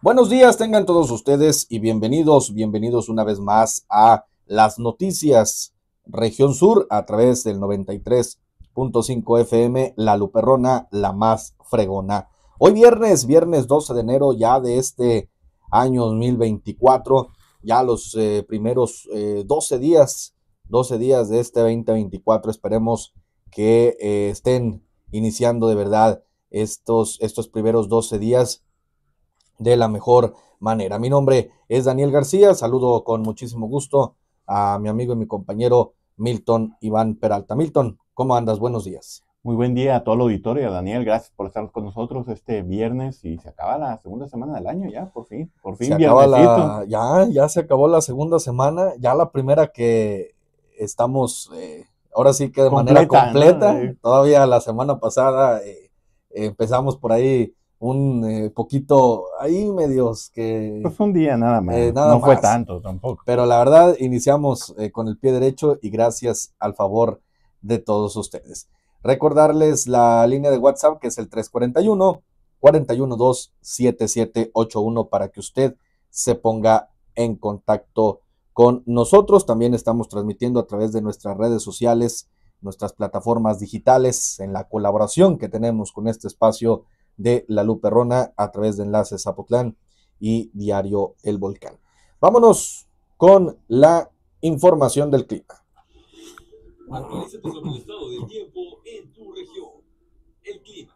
Buenos días, tengan todos ustedes y bienvenidos una vez más a las noticias Región Sur a través del 93.5 FM, La Luperrona, la más fregona. Hoy viernes 12 de enero ya de este año 2024, ya los primeros 12 días de este 2024, esperemos que estén iniciando de verdad estos primeros 12 días de la mejor manera. Mi nombre es Daniel García, saludo con muchísimo gusto a mi amigo y mi compañero Milton Iván Peralta. Milton, ¿cómo andas? Buenos días. Muy buen día a todo el auditorio, Daniel. Gracias por estar con nosotros este viernes y se acaba la segunda semana del año ya, por Se fin acaba viernesito. ya se acabó la segunda semana, ya la primera que estamos, ahora sí que de manera Completa, ¿no? completa, todavía la semana pasada empezamos por ahí un poquito, ahí medios que Pues un día nada más, nada no fue más. tanto tampoco. Pero la verdad, iniciamos con el pie derecho y gracias al favor de todos ustedes. Recordarles la línea de WhatsApp que es el 341-412-7781 para que usted se ponga en contacto con nosotros. También estamos transmitiendo a través de nuestras redes sociales, nuestras plataformas digitales, en la colaboración que tenemos con este espacio de La Luperrona a través de Enlaces Zapotlán y Diario El Volcán. Vámonos con la información del clima. Actualízate sobre el estado del tiempo en tu región. El clima.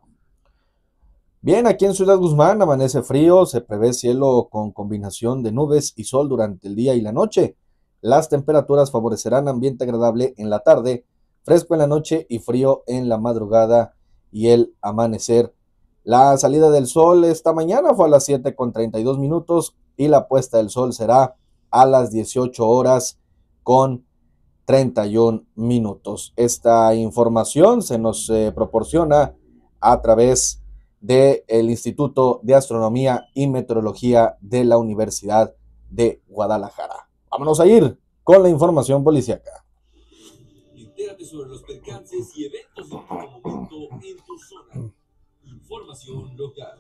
Bien, aquí en Ciudad Guzmán amanece frío, se prevé cielo con combinación de nubes y sol durante el día y la noche. Las temperaturas favorecerán ambiente agradable en la tarde, fresco en la noche y frío en la madrugada y el amanecer. La salida del sol esta mañana fue a las 7:32 y la puesta del sol será a las 18 horas con 31 minutos. Esta información se nos proporciona a través del Instituto de Astronomía y Meteorología de la Universidad de Guadalajara. Vámonos a ir con la información policíaca. Entérate sobre los percances y eventos de último momento en tu zona. Información local.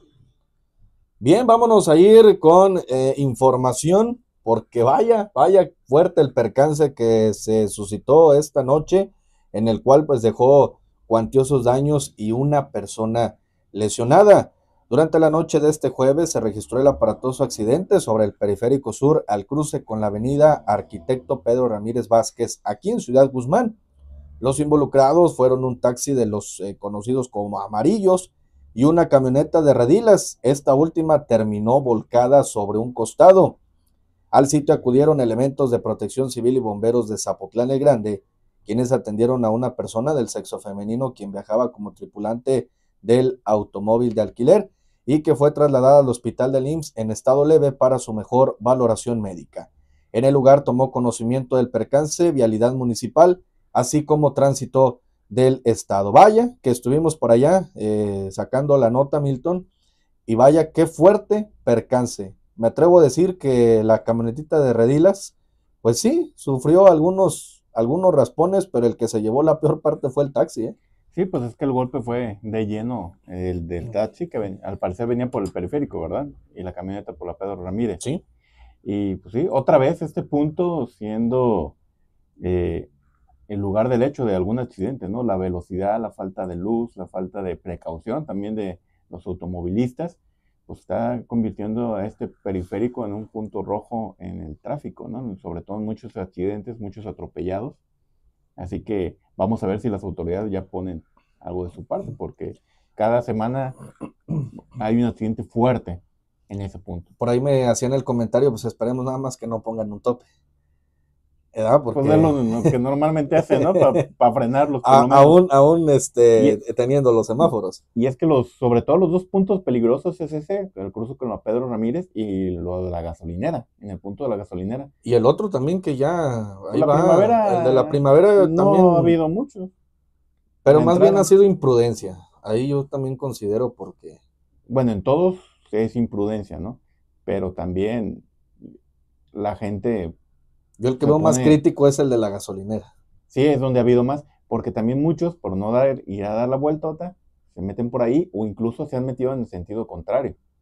Bien, vámonos a ir con información, porque vaya fuerte el percance que se suscitó esta noche, en el cual pues dejó cuantiosos daños y una persona lesionada. Durante la noche de este jueves se registró el aparatoso accidente sobre el Periférico Sur al cruce con la avenida Arquitecto Pedro Ramírez Vázquez, aquí en Ciudad Guzmán. Los involucrados fueron un taxi de los conocidos como amarillos y una camioneta de redilas. Esta última terminó volcada sobre un costado. Al sitio acudieron elementos de protección civil y bomberos de Zapotlán el Grande, quienes atendieron a una persona del sexo femenino quien viajaba como tripulante del automóvil de alquiler y que fue trasladada al hospital del IMSS en estado leve para su mejor valoración médica. En el lugar tomó conocimiento del percance Vialidad Municipal, así como Tránsito del Estado. Vaya, que estuvimos por allá sacando la nota, Milton, y vaya, qué fuerte percance. Me atrevo a decir que la camionetita de Redilas, pues sí, sufrió algunos raspones, pero el que se llevó la peor parte fue el taxi, ¿eh? Sí, pues es que el golpe fue de lleno el del taxi que al parecer venía por el periférico, ¿verdad? Y la camioneta por la Pedro Ramírez. Sí. Y pues sí, otra vez este punto siendo eh, el lugar del hecho de algún accidente, ¿no? La velocidad, la falta de luz, la falta de precaución también de los automovilistas, pues está convirtiendo a este periférico en un punto rojo en el tráfico, ¿no? Sobre todo en muchos accidentes, muchos atropellados. Así que vamos a ver si las autoridades ya ponen algo de su parte, porque cada semana hay un accidente fuerte en ese punto. Por ahí me hacían el comentario, pues esperemos nada más que no pongan un tope, ¿verdad? Pues es Porque lo que normalmente hacen, ¿no? Para frenarlos por lo menos. aún Y, teniendo los semáforos. Y es que sobre todo los dos puntos peligrosos es ese, el cruce con la Pedro Ramírez y lo de la gasolinera, en el punto de la gasolinera. Y el otro también que ya, Por ahí la va, el de la primavera primavera no ha también, habido mucho en pero la más bien ha entrada. sido imprudencia. Ahí yo también considero porque Bueno, en todos es imprudencia, ¿no? Pero también la gente yo el que se veo más pone, crítico es el de la gasolinera. sí, es donde ha habido más, porque también muchos, por no ir a dar la vueltota, se meten por ahí o incluso se han metido en el sentido contrario.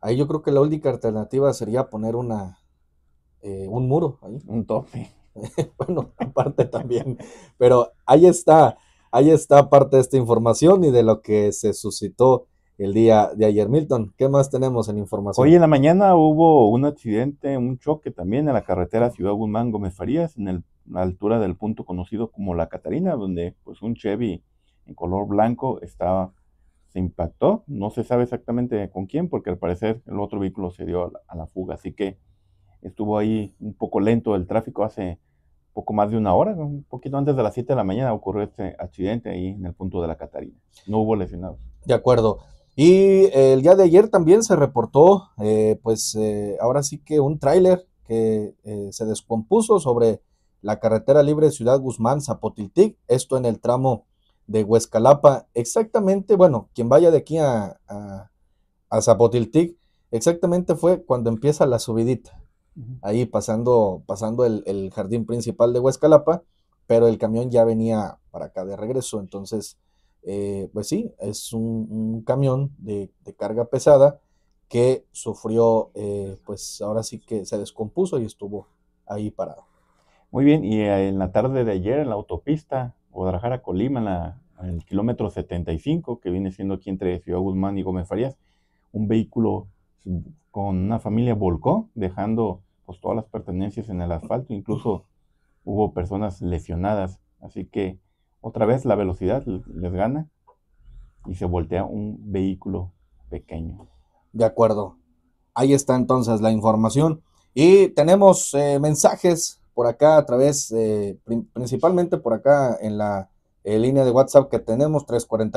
Ahí yo creo que la única alternativa sería poner un muro ahí. Un tope. Bueno, aparte también, pero ahí está parte de esta información y de lo que se suscitó el día de ayer. Milton, ¿qué más tenemos en información? Hoy en la mañana hubo un accidente, un choque también en la carretera Ciudad Guzmán Gómez Farías, la altura del punto conocido como La Catarina, donde pues un Chevy en color blanco se impactó. No se sabe exactamente con quién, porque al parecer el otro vehículo se dio a la fuga, así que estuvo ahí un poco lento el tráfico hace poco más de una hora, un poquito antes de las 7 de la mañana ocurrió este accidente ahí en el punto de La Catarina. No hubo lesionados. De acuerdo. Y el día de ayer también se reportó, ahora sí que un tráiler que se descompuso sobre la carretera libre Ciudad Guzmán-Zapotiltic, esto en el tramo de Huescalapa. Exactamente, bueno, quien vaya de aquí a Zapotiltic, exactamente fue cuando empieza la subidita, ahí pasando el jardín principal de Huescalapa, pero el camión ya venía para acá de regreso, entonces, pues sí, es un camión de carga pesada que sufrió, pues ahora sí que se descompuso y estuvo ahí parado. Muy bien, y en la tarde de ayer en la autopista Guadalajara-Colima, en el kilómetro 75, que viene siendo aquí entre Ciudad Guzmán y Gómez Farías, un vehículo con una familia volcó, dejando pues todas las pertenencias en el asfalto, incluso hubo personas lesionadas, así que otra vez la velocidad les gana y se voltea un vehículo pequeño. De acuerdo. Ahí está entonces la información. Y tenemos mensajes por acá a través, principalmente por acá en la línea de WhatsApp que tenemos,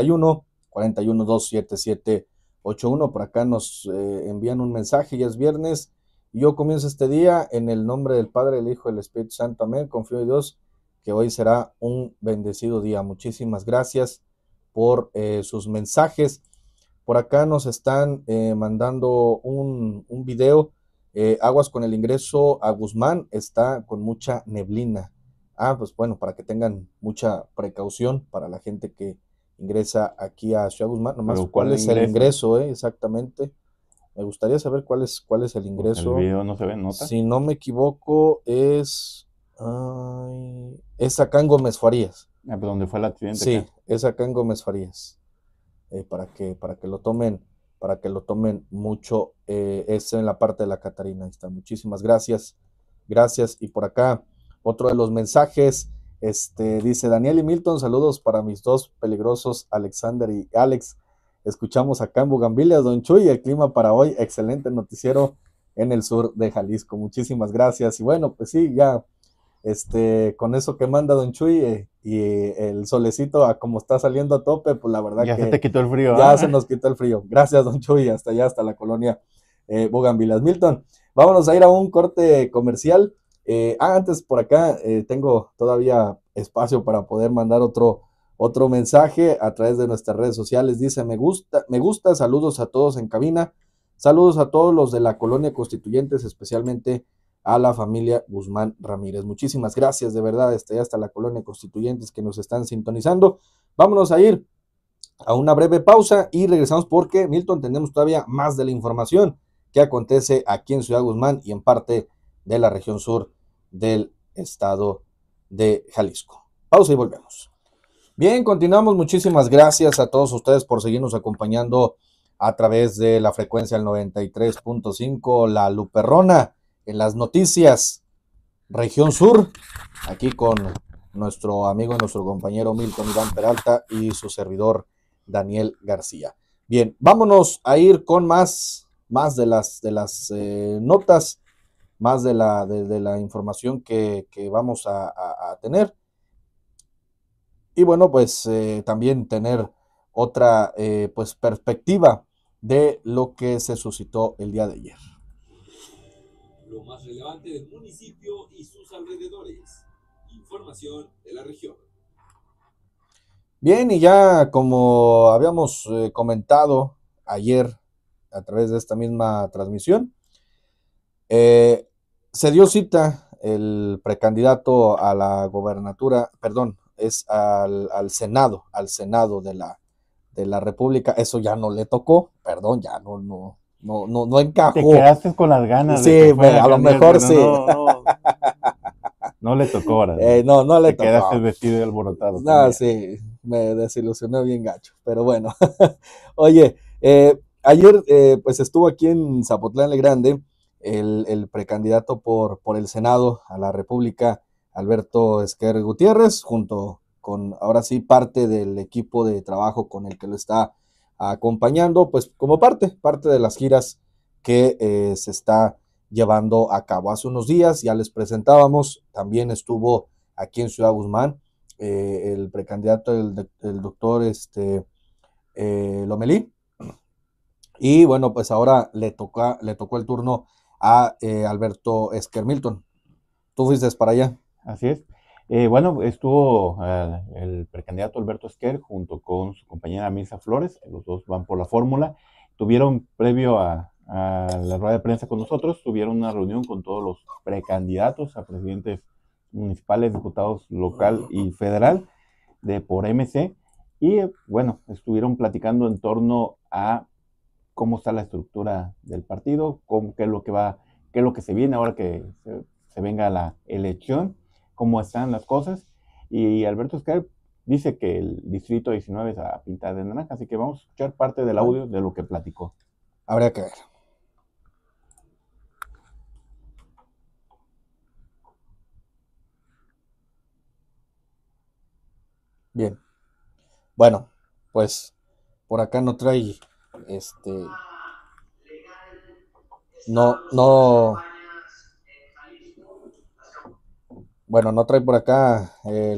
341-412-7781. Por acá nos envían un mensaje, ya es viernes. Y yo comienzo este día en el nombre del Padre, del Hijo y del Espíritu Santo. Amén. Confío en Dios que hoy será un bendecido día. Muchísimas gracias por sus mensajes. Por acá nos están mandando un video. Aguas con el ingreso a Guzmán, está con mucha neblina. Pues bueno, para que tengan mucha precaución para la gente que ingresa aquí a Ciudad Guzmán. Nomás, ¿cuál es el ingreso? Exactamente. Me gustaría saber cuál es el ingreso. Pues el video no se ve, ¿nota? Si no me equivoco, es acá en Gómez Farías. Pues donde fue el accidente. Sí, acá. Es acá en Gómez Farías. Para que lo tomen mucho, es en la parte de La Catarina. Ahí está. Muchísimas gracias. Y por acá, otro de los mensajes, dice Daniel y Milton, saludos para mis dos peligrosos, Alexander y Alex. Escuchamos acá en Bugambilias, Don Chuy, el clima para hoy, excelente noticiero en el sur de Jalisco. Muchísimas gracias. Y bueno, pues sí, ya con eso que manda Don Chuy y el solecito a como está saliendo a tope, pues la verdad ya que se te quitó el frío. Ya se nos quitó el frío. Gracias, Don Chuy, hasta allá, hasta la colonia Bugambilias. Milton, vámonos a ir a un corte comercial. Antes por acá tengo todavía espacio para poder mandar otro mensaje a través de nuestras redes sociales. Dice, me gusta, saludos a todos en cabina, saludos a todos los de la colonia Constituyentes, especialmente a la familia Guzmán Ramírez. Muchísimas gracias, de verdad, hasta la colonia Constituyentes que nos están sintonizando. Vámonos a ir a una breve pausa y regresamos porque, Milton, tenemos todavía más de la información que acontece aquí en Ciudad Guzmán y en parte de la región sur del estado de Jalisco. Pausa y volvemos. Bien, continuamos. Muchísimas gracias a todos ustedes por seguirnos acompañando a través de la frecuencia del 93.5, La Luperrona, en las noticias, región sur, aquí con nuestro amigo, nuestro compañero Milton Iván Peralta y su servidor Daniel García. Bien, vámonos a ir con más de las notas, más de la información que vamos a tener. Y bueno, pues también tener otra pues perspectiva de lo que se suscitó el día de ayer. Lo más relevante del municipio y sus alrededores. Información de la región. Bien, y ya como habíamos comentado ayer a través de esta misma transmisión, se dio cita el precandidato a la gobernatura, perdón, es al Senado de la República. Eso ya no le tocó, perdón, ya no no encajó. Te quedaste con las ganas. Sí, de que fuera a lo candidato, mejor pero sí. no le tocó ahora. No le Te tocó. quedaste vestido y alborotado. No, también. sí, me desilusionó bien gacho, pero bueno. Oye, ayer pues estuvo aquí en Zapotlán el Grande el precandidato por el Senado a la República, Alberto Esquer Gutiérrez, junto con ahora sí parte del equipo de trabajo con el que lo está acompañando, pues como parte de las giras que se está llevando a cabo. Hace unos días ya les presentábamos, también estuvo aquí en Ciudad Guzmán el precandidato, el doctor Lomelí, y bueno, pues ahora le tocó el turno a Alberto Esquer. Milton, tú fuiste para allá. Así es. Bueno, estuvo el precandidato Alberto Esquer junto con su compañera Mirza Flores, que los dos van por la fórmula. Tuvieron, previo a la rueda de prensa con nosotros, tuvieron una reunión con todos los precandidatos a presidentes municipales, diputados local y federal por MC, y bueno, estuvieron platicando en torno a cómo está la estructura del partido, qué es lo que se viene ahora que se venga la elección, cómo están las cosas. Y Alberto Esquer dice que el distrito 19 es a pintar de naranja, así que vamos a escuchar parte del audio de lo que platicó. Habría que ver. Bien. Bueno, pues por acá no trae bueno, no trae por acá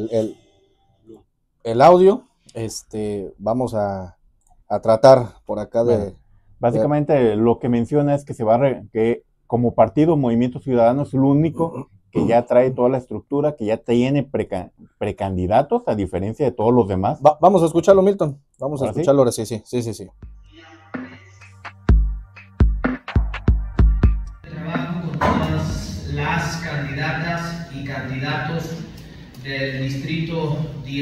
el audio. Vamos a tratar por acá bueno, básicamente lo que menciona es que que como partido Movimiento Ciudadano es el único que ya trae toda la estructura, que ya tiene precandidatos, a diferencia de todos los demás. Vamos a escucharlo, Milton. Vamos a escucharlo ahora, sí. Trabajo con todas las candidatas y candidatos del distrito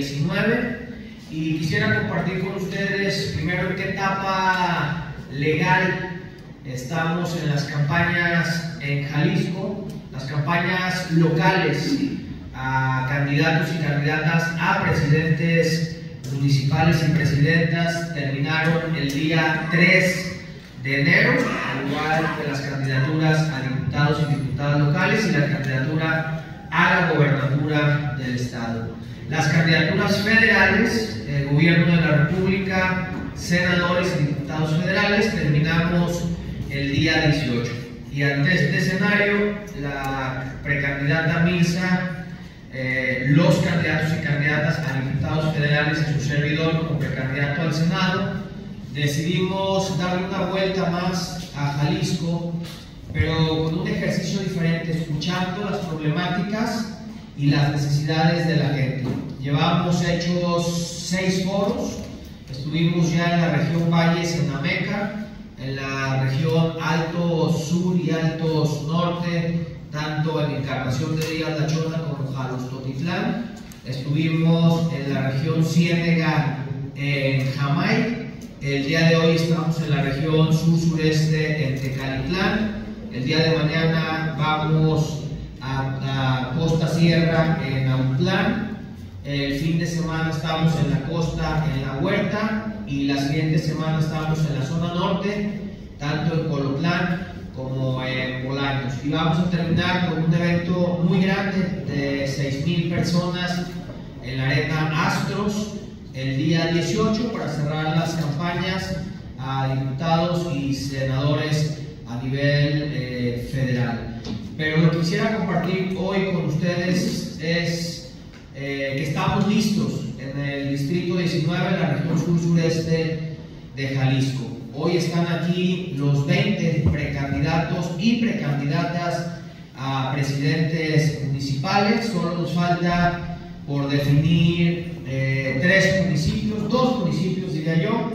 19 y quisiera compartir con ustedes primero en qué etapa legal estamos en las campañas en Jalisco, las campañas locales a candidatos y candidatas a presidentes municipales y presidentas terminaron el día 3 de enero, al igual que las candidaturas a diputados y diputadas locales y la candidatura a la gobernatura del estado. Las candidaturas federales, el gobierno de la República, senadores y diputados federales, terminamos el día 18. Y ante este escenario, la precandidata Mirza, los candidatos y candidatas a diputados federales y su servidor como precandidato al Senado, decidimos darle una vuelta más a Jalisco, pero con un ejercicio diferente, escuchando las problemáticas y las necesidades de la gente. Llevamos hechos 6 foros, estuvimos ya en la región Valles, en Ameca, en la región Altos Sur y Altos Norte, tanto en Encarnación de Díaz La Chona como Jalostotitlán. Estuvimos en la región Ciénega, en Jamay. El día de hoy estamos en la región sur-sureste, en Tecalitlán. El día de mañana vamos a Costa Sierra, en Autlán. El fin de semana estamos en la costa, en La Huerta, y la siguiente semana estamos en la zona norte, tanto en Colotlán como en Bolaños. Y vamos a terminar con un evento muy grande de 6,000 personas en la Arena Astros el día 18 para cerrar las campañas a diputados y senadores a nivel federal. Pero lo que quisiera compartir hoy con ustedes es que estamos listos en el distrito 19, en la región sur-sureste de Jalisco. Hoy están aquí los 20 precandidatos y precandidatas a presidentes municipales. Solo nos falta por definir 3 municipios, 2 municipios diría yo,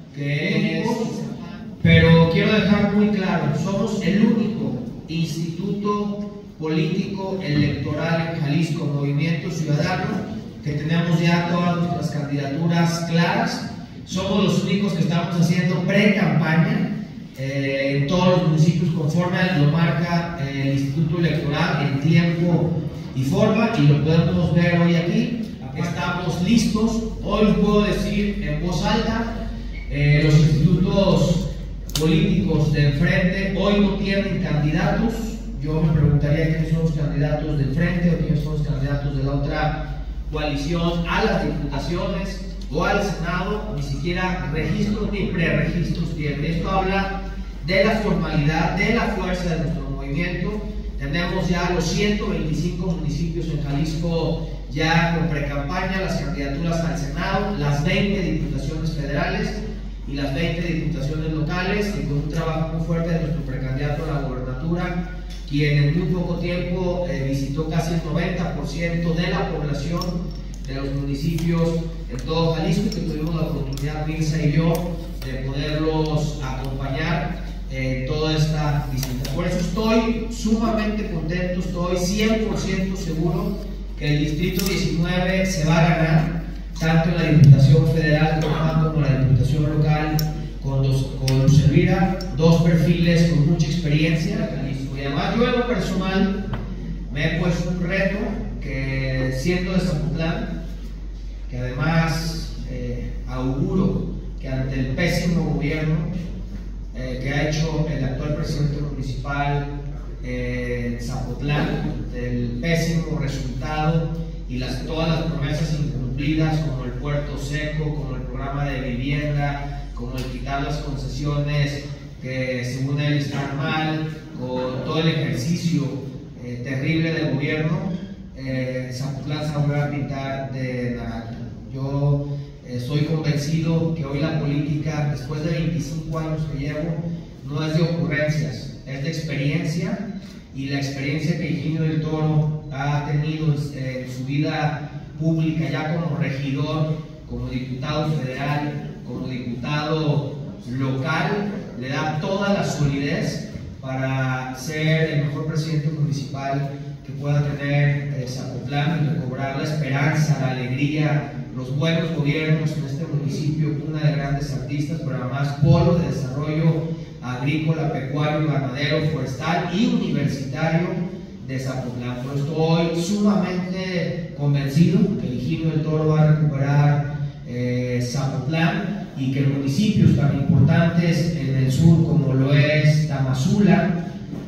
pero quiero dejar muy claro, somos el único instituto político electoral en Jalisco, Movimiento Ciudadano, que tenemos ya todas nuestras candidaturas claras. Somos los únicos que estamos haciendo pre-campaña en todos los municipios conforme lo marca el Instituto Electoral en tiempo y forma, y lo podemos ver hoy aquí. Estamos listos. Hoy puedo decir en voz alta, los institutos políticos del frente hoy no tienen candidatos. Yo me preguntaría quiénes son los candidatos del frente o quiénes son los candidatos de la otra coalición a las diputaciones o al Senado. Ni siquiera registros ni preregistros tienen. Esto habla de la formalidad, de la fuerza de nuestro movimiento. Tenemos ya los 125 municipios en Jalisco ya con precampaña, las candidaturas al Senado, las 20 diputaciones federales y las 20 diputaciones locales, y con un trabajo muy fuerte de nuestro precandidato a la gobernatura, quien en muy poco tiempo visitó casi el 90% de la población de los municipios en todo Jalisco, que tuvimos la oportunidad, Mirza y yo, de poderlos acompañar en toda esta visita. Por eso estoy sumamente contento, estoy 100% seguro que el Distrito 19 se va a ganar, tanto en la Diputación Federal como en la Diputación Local, con Luz Elvira, dos perfiles con mucha experiencia. Y además yo en lo personal me he puesto un reto que, siendo de Zapotlán, que además auguro que ante el pésimo gobierno que ha hecho el actual presidente municipal en Zapotlán, del pésimo resultado y todas las promesas incumplidas, como el puerto seco, como el programa de vivienda, como el quitar las concesiones que según él están mal, con todo el ejercicio terrible del gobierno, Zapotlán se va a pintar de naranja. Yo estoy convencido que hoy la política, después de 25 años que llevo, no es de ocurrencias, es de experiencia, y la experiencia que Higinio del Toro ha tenido en su vida pública, ya como regidor, como diputado federal, como diputado local, le da toda la solidez para ser el mejor presidente municipal que pueda tener Zapotlán, y recobrar la esperanza, la alegría, los buenos gobiernos en este municipio, cuna de grandes artistas, pero además polo de desarrollo agrícola, pecuario, ganadero, forestal y universitario de Zapotlán. Pero estoy sumamente convencido que el Higinio del Toro va a recuperar Zapotlán, y que municipios tan importantes en el sur como lo es Tamazula,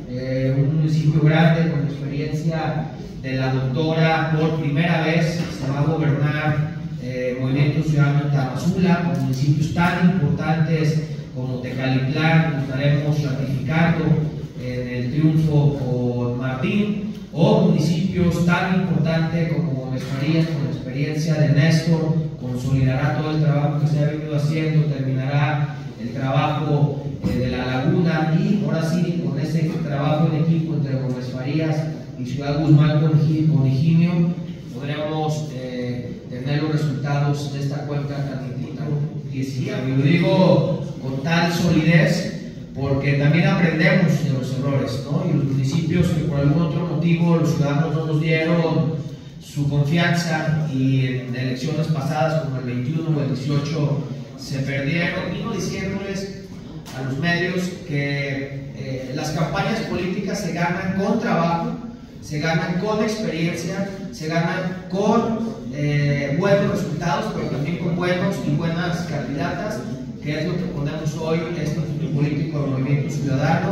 un municipio grande con experiencia de la doctora, por primera vez se va a gobernar Movimiento Ciudadano en Tamazula, con municipios tan importantes como Tecalitlán, estaremos ratificando en el triunfo con Martín, o municipios tan importantes como Gómez Farías, con la experiencia de Néstor, consolidará todo el trabajo que se ha venido haciendo, terminará el trabajo de la Laguna, y ahora sí, con ese trabajo en equipo entre Gómez Farías y Ciudad Guzmán con Higinio, podremos tener los resultados de esta cuenca tan importante. Yo digo con tal solidez porque también aprendemos de los errores, ¿no? Y los municipios que por algún otro motivo los ciudadanos no nos dieron su confianza, y en elecciones pasadas como el 21 o el 18 se perdieron, vino diciéndoles a los medios que las campañas políticas se ganan con trabajo, se ganan con experiencia, se ganan con buenos resultados, pero también con buenos y buenas candidatas, que es lo que ponemos hoy este Instituto Político del Movimiento Ciudadano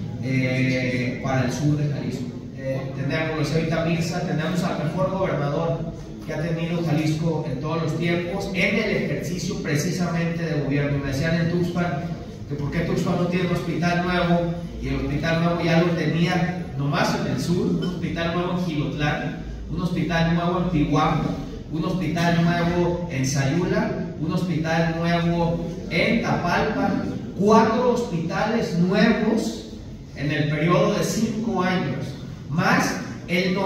para el sur de Jalisco. Tenemos, lo decía ahorita Mirza, tenemos al mejor gobernador que ha tenido Jalisco en todos los tiempos, en el ejercicio precisamente de gobierno. Me decían en Tuxpan que por qué Tuxpan no tiene un hospital nuevo, y el hospital nuevo ya lo tenía nomás en el sur, un hospital nuevo en Jilotlán, un hospital nuevo en Pihuambo, un hospital nuevo en Sayula, un hospital nuevo en Tapalpa, 4 hospitales nuevos en el periodo de 5 años, más el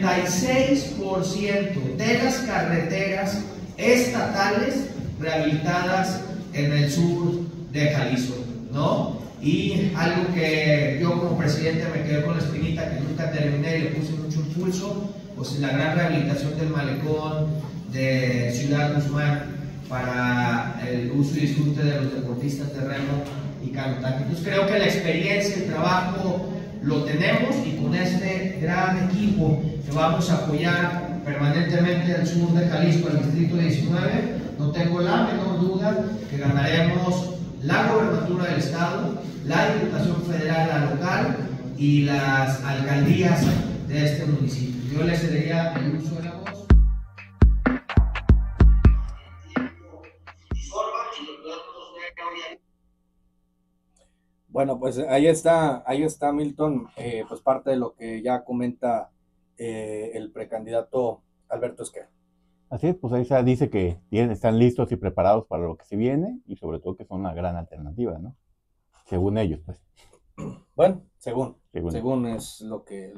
96% de las carreteras estatales rehabilitadas en el sur de Jalisco, ¿no? Y algo que yo como presidente me quedé con la espinita, que nunca terminé y le puse mucho impulso, pues la gran rehabilitación del malecón de Ciudad Guzmán para el uso y disfrute de los deportistas de remo y Canotaje. Entonces creo que la experiencia, el trabajo lo tenemos, y con este gran equipo que vamos a apoyar permanentemente al sur de Jalisco, al distrito 19, no tengo la menor duda que ganaremos la gobernatura del estado, la Diputación Federal, la local y las alcaldías de este municipio. Yo le cedería el uso de la voz. Bueno, pues ahí está Milton, pues parte de lo que ya comenta el precandidato Alberto Esquer. Así es, pues ahí se dice que están listos y preparados para lo que se viene, y sobre todo que son una gran alternativa, ¿no? Según ellos, pues. Bueno, según es lo que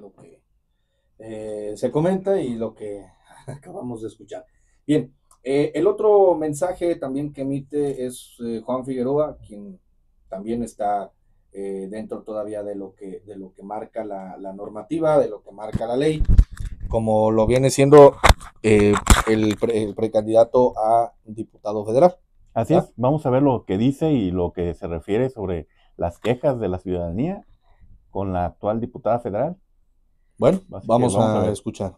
se comenta y lo que acabamos de escuchar. Bien, el otro mensaje también que emite es Juan Figueroa, quien también está dentro todavía de lo que marca la normativa, de lo que marca la ley, como lo viene siendo el precandidato a diputado federal. Así es, vamos a ver lo que dice y lo que se refiere sobre las quejas de la ciudadanía con la actual diputada federal. Bueno, vamos a escuchar.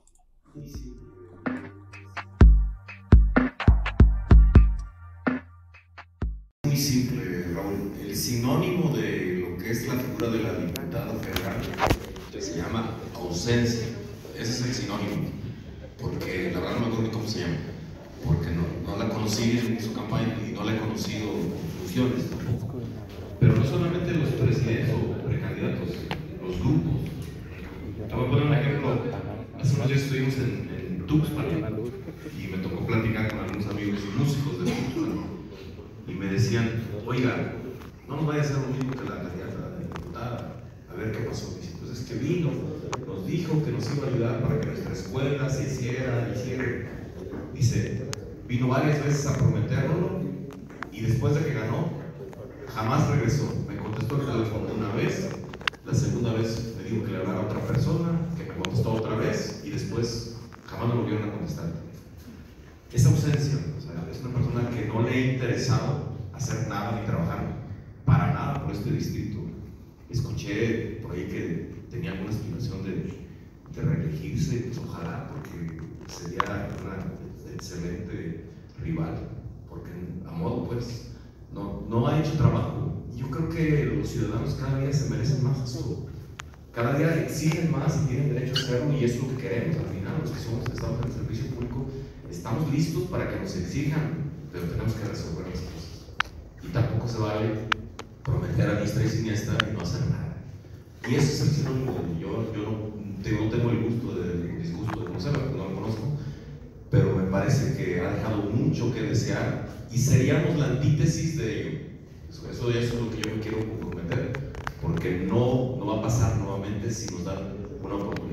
Muy simple, Raúl. El sinónimo de lo que es la figura de la diputada federal se llama ausencia. Ese es el sinónimo. Porque la verdad no me acuerdo ni cómo se llama. Porque no la conocí en su campaña y no la he conocido en funciones tampoco. Pero no solamente los presidentes o precandidatos, los grupos. Te voy a poner un ejemplo. Hace unos días estuvimos en Tuxpan y me tocó platicar con algunos amigos músicos de Tuxpan. Y me decían, oiga, no nos vaya a hacer lo mismo que la candidata de diputada. A ver qué pasó. Dice, pues es que vino, nos dijo que nos iba a ayudar para que nuestra escuela se hiciera. Dice, vino varias veces a prometérnoslo y después de que ganó, jamás regresó. Me contestó el teléfono una vez, la segunda vez me dijo que le hablara a otra persona, que me contestó otra vez y después jamás me volvieron a contestar. Esa ausencia, o sea, es una persona que no le ha interesado hacer nada ni trabajar para nada por este distrito. Escuché por ahí que tenía alguna aspiración de reelegirse, pues ojalá, porque sería una excelente rival, porque a modo pues no ha hecho trabajo. Yo creo que los ciudadanos cada día se merecen más eso. Cada día exigen más y tienen derecho a hacerlo, y es lo que queremos al final. Los que estamos en el servicio público estamos listos para que nos exijan, pero tenemos que resolver las cosas. Y tampoco se vale prometer a diestra y siniestra y no hacer nada. Y ese es el sinónimo. Yo no tengo el disgusto de conocerlo, porque no lo conozco, pero me parece que ha dejado mucho que desear y seríamos la antítesis de ello. Eso es lo que yo me quiero comprometer, porque no va a pasar nuevamente si nos dan una oportunidad.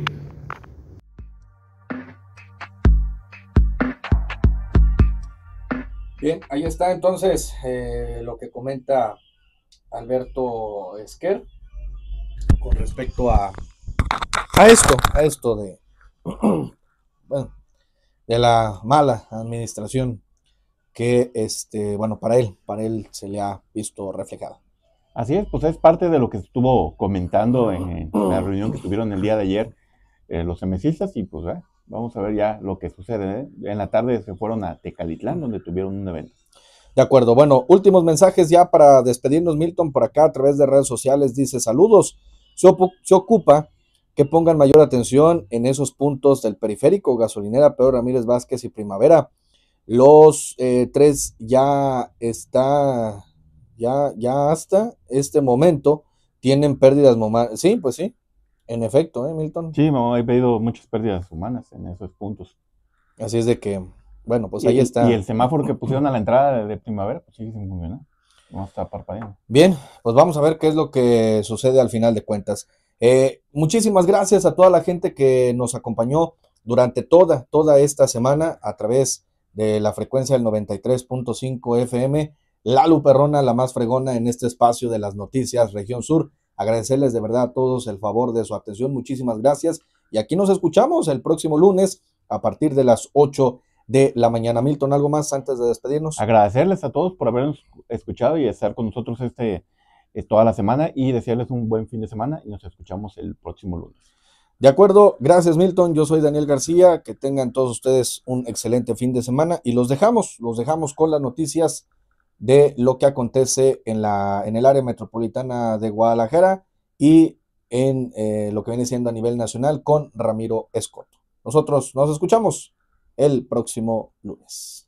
Bien, ahí está entonces lo que comenta Alberto Esquer con respecto a esto de, bueno, de la mala administración que para él se le ha visto reflejada. Así es, pues es parte de lo que se estuvo comentando en la reunión que tuvieron el día de ayer los emesistas, y pues vamos a ver ya lo que sucede, ¿eh? En la tarde se fueron a Tecalitlán, donde tuvieron un evento. De acuerdo, bueno, últimos mensajes ya para despedirnos. Milton por acá a través de redes sociales dice: saludos, se ocupa que pongan mayor atención en esos puntos del periférico, Gasolinera Pedro Ramírez Vázquez y Primavera. Los tres ya hasta este momento tienen pérdidas humanas. Sí, pues sí, en efecto, Milton. Sí, he pedido muchas pérdidas humanas en esos puntos. Así es de que, bueno, pues ahí está. Y el semáforo que pusieron a la entrada de Primavera, pues sigue sin funcionar. No está parpadeando. Bien, pues vamos a ver qué es lo que sucede al final de cuentas. Muchísimas gracias a toda la gente que nos acompañó durante toda esta semana a través de la frecuencia del 93.5 FM. Lalu Perrona, la más fregona en este espacio de las noticias Región Sur. Agradecerles de verdad a todos el favor de su atención. Muchísimas gracias. Y aquí nos escuchamos el próximo lunes a partir de las 8 de la mañana. Milton, ¿algo más antes de despedirnos? Agradecerles a todos por habernos escuchado y estar con nosotros toda la semana y desearles un buen fin de semana y nos escuchamos el próximo lunes. De acuerdo, gracias Milton, yo soy Daniel García, que tengan todos ustedes un excelente fin de semana y los dejamos con las noticias de lo que acontece en el área metropolitana de Guadalajara y en lo que viene siendo a nivel nacional con Ramiro Escoto. Nosotros nos escuchamos el próximo lunes.